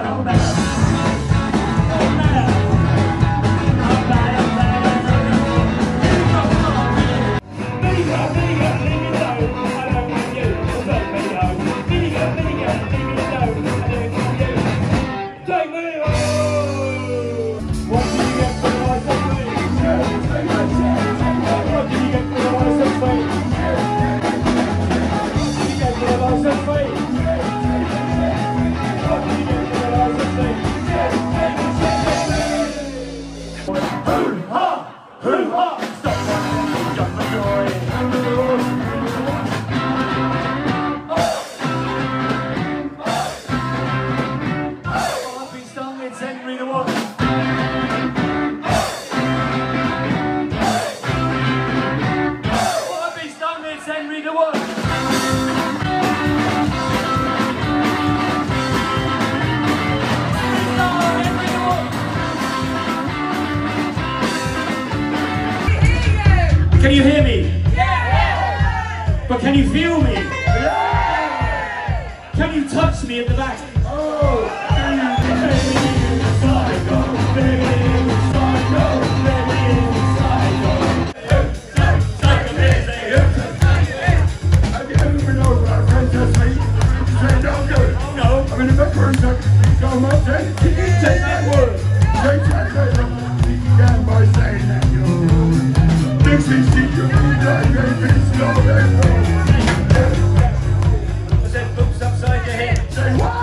Can you hear me? Yeah! But can you feel me? Yeah! Can you touch me at the back? Oh! Have you ever been over our friends this week? Say don't do it. No. I'm in the back room, so take that word. Take that word. You can by saying that. Dixie, see you like a bitch, no, I said books upside your head. Say what?